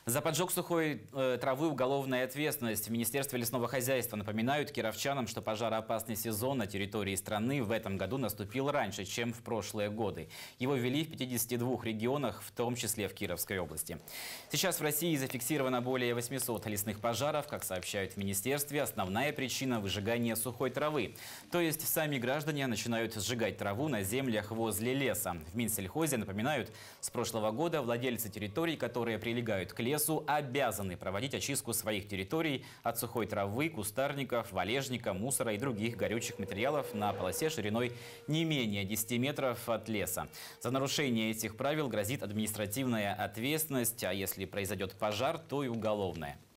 За поджог сухой травы уголовная ответственность. В Министерстве лесного хозяйства напоминают кировчанам, что пожароопасный сезон на территории страны в этом году наступил раньше, чем в прошлые годы. Его ввели в 52 регионах, в том числе в Кировской области. Сейчас в России зафиксировано более 800 лесных пожаров. Как сообщают в Министерстве, основная причина – выжигание сухой травы. То есть сами граждане начинают сжигать траву на землях возле леса. В Минсельхозе напоминают, с прошлого года владельцы территорий, которые прилегают к лесу, обязаны проводить очистку своих территорий от сухой травы, кустарников, валежника, мусора и других горючих материалов на полосе шириной не менее 10 метров от леса. За нарушение этих правил грозит административная ответственность, а если произойдет пожар, то и уголовная.